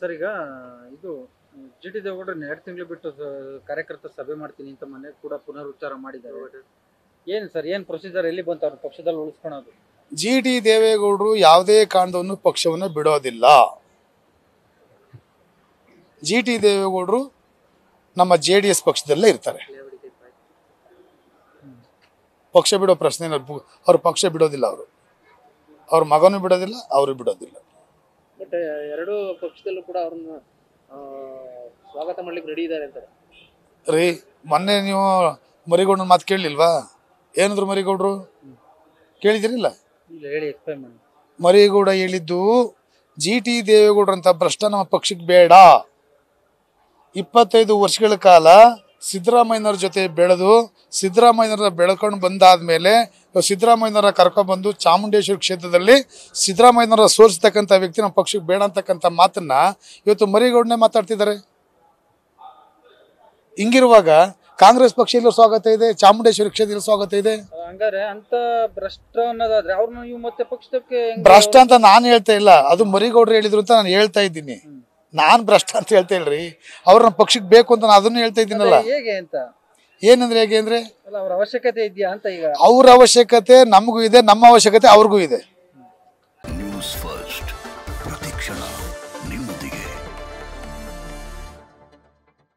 Sir ಈಗ ಇದು GT ದೇವೇಗೌಡರು 2 ತಿಂಗಳು ಬಿಟ್ಟು ಕಾರ್ಯಕರ್ತರ ಸಭೆ ಮಾಡ್ತೀನಿ ಅಂತ ಮೊನ್ನೆ ಕೂಡ ಪುನರುಚ್ಚಾರ ಮಾಡಿದ್ದಾರೆ. ಏನು ಸರ್ ಏನು ಪ್ರೊಸೀಜರ್ ಎಲ್ಲಿ ಬಂತು ಅವ್ರ ಪಕ್ಷದಲ್ಲಿ ಉಳಿಸ್ಕೊಳ್ಳೋದು? GT ದೇವೇಗೌಡರು ಯಾವುದೇ ಕಾರಣವನ್ನು ಪಕ್ಷವನ್ನು ಬಿಡೋದಿಲ್ಲ. GT ದೇವೇಗೌಡರು ನಮ್ಮ JDS ಪಕ್ಷದಲ್ಲೇ ಇರ್ತಾರೆ. ಪಕ್ಷ ಬಿಡೋ ಪ್ರಶ್ನೆ ಅವ್ರ ಪಕ್ಷ ಬಿಡೋದಿಲ್ಲ. ಅವ್ರ ಮಗನೂ ಬಿಡೋದಿಲ್ಲ, ಅವರು ಬಿಡೋದಿಲ್ಲ. ಬಟ್ ಎರಡು ಪಕ್ಷದಲ್ಲೂ ಕೂಡ ಅವ್ರನ್ನ ಸ್ವಾಗತ ಮಾಡ್ಲಿಕ್ಕೆ ರೆಡಿ ಇದ್ದಾರೆ ಅಂತಾರೆ ರೀ. ಮೊನ್ನೆ ನೀವು ಮರಿಗೌಡನ ಮಾತು ಕೇಳಲಿಲ್ವಾ? ಏನಂದ್ರು ಮರಿಗೌಡರು? ಕೇಳಿದಿರಿಲ್ಲ? ಮರಿಗೌಡ ಹೇಳಿದ್ದು GT ದೇವೇಗೌಡರಂತ ಭ್ರಷ್ಟ ನಮ್ಮ ಪಕ್ಷಕ್ಕೆ ಬೇಡ. 25 ವರ್ಷಗಳ ಕಾಲ ಸಿದ್ದರಾಮಯ್ಯನವ್ರ ಜೊತೆ ಬೆಳೆದು ಸಿದ್ದರಾಮಯ್ಯನವರ ಬೆಳ್ಕೊಂಡು ಬಂದಾದ್ಮೇಲೆ ಸಿದ್ದರಾಮಯ್ಯನವರ ಕರ್ಕೊಂಡ್ಬಂದು ಚಾಮುಂಡೇಶ್ವರಿ ಕ್ಷೇತ್ರದಲ್ಲಿ ಸಿದ್ದರಾಮಯ್ಯನವರ ಸೋರಿಸ್ತಕ್ಕಂಥ ವ್ಯಕ್ತಿ ನಮ್ಮ ಪಕ್ಷಕ್ಕೆ ಬೇಡ ಅಂತಕ್ಕಂಥ ಮಾತನ್ನ ಇವತ್ತು ಮರಿಗೌಡನೇ ಮಾತಾಡ್ತಿದ್ದಾರೆ. ಹಿಂಗಿರುವಾಗ ಕಾಂಗ್ರೆಸ್ ಪಕ್ಷ ಇಲ್ಲಿ ಸ್ವಾಗತ ಇದೆ, ಚಾಮುಂಡೇಶ್ವರಿ ಕ್ಷೇತ್ರದಲ್ಲಿ ಸ್ವಾಗತ ಇದೆ. ಹಂಗಾರೆ ಅಂತ ಭ್ರಷ್ಟ ಅನ್ನೋದಾದ್ರೆ ಅವ್ರನ್ನ ನೀವು ಮತ್ತೆ ಪಕ್ಷಕ್ಕೆ ಭ್ರಷ್ಟ ಅಂತ ನಾನು ಹೇಳ್ತಾ ಇಲ್ಲ, ಅದು ಮರಿಗೌಡರು ಹೇಳಿದ್ರು ಅಂತ ನಾನು ಹೇಳ್ತಾ ಇದ್ದೀನಿ. ನಾನ್ ಭ್ರಷ್ಟ ಅಂತ ಹೇಳ್ತಾ ಇಲ್ರಿ, ಅವ್ರನ್ನ ಪಕ್ಷಕ್ಕೆ ಬೇಕು ಅಂತ ನಾನು ಅದನ್ನು ಹೇಳ್ತಾ ಇದ್ದೀನಲ್ಲ. ಹೇಗೆ ಅಂತ ಏನಂದ್ರೆ ಹೇಗೆ ಅಂದ್ರೆ ಅವ್ರ ಅವಶ್ಯಕತೆ ಇದೆಯಾ ಅಂತ. ಈಗ ಅವ್ರ ಅವಶ್ಯಕತೆ ನಮಗೂ ಇದೆ, ನಮ್ಮ ಅವಶ್ಯಕತೆ ಅವ್ರಿಗೂ ಇದೆ.